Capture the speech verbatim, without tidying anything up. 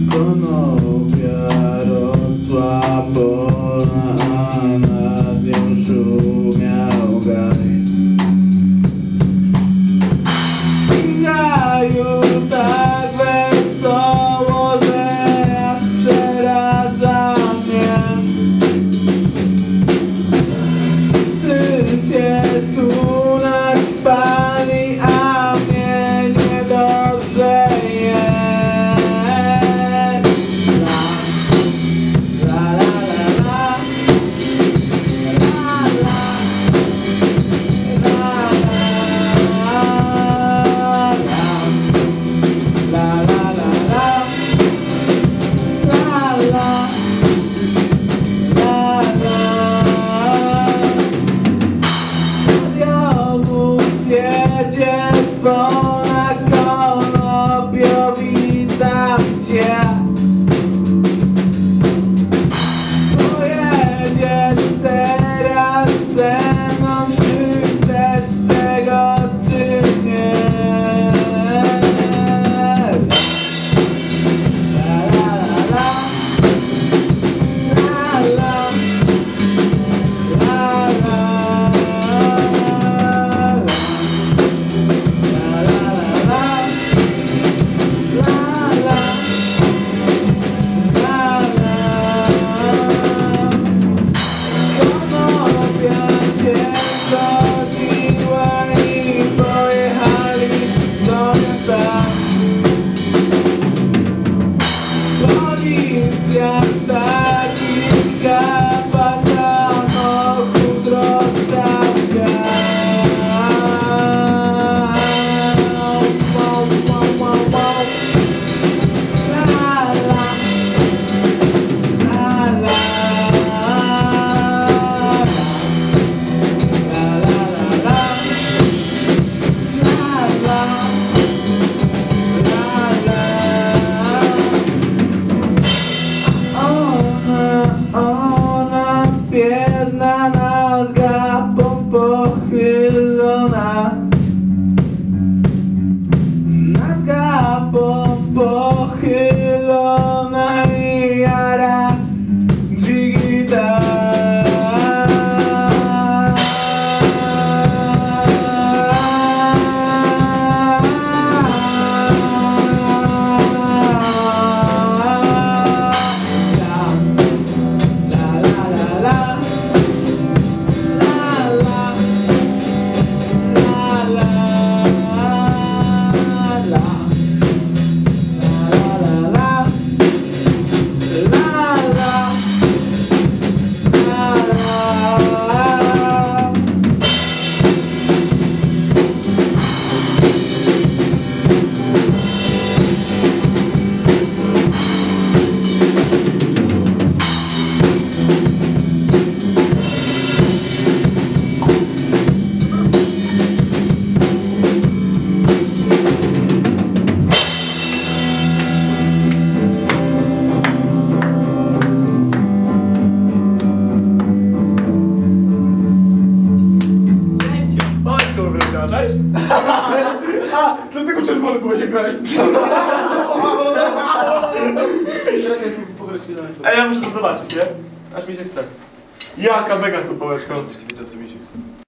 Konopia rosła pola, a nad nią szumiał gaj. W gaju tak wesoło, że aż przeraża mnie. Ty się tu naćpali, a mnie niedobrze jest. Jedzie dzwona Konopio, witam cię. Pojedziesz teraz ze mną, czy chcesz tego, czy nie? La la la la la la la la. Policja stanika, samochód rozstawia. La la la la biedna, nad gapą pochylona, nad gapą pochylona i jara gitarze. Cześć? A, dlatego czerwony byłeś jak grałeś. Teraz jak pograć chwilę. Ej, ja muszę to zobaczyć, nie? Aż mi się chce. Jaka mega stopałeczka. Wiecie, co mi się chce.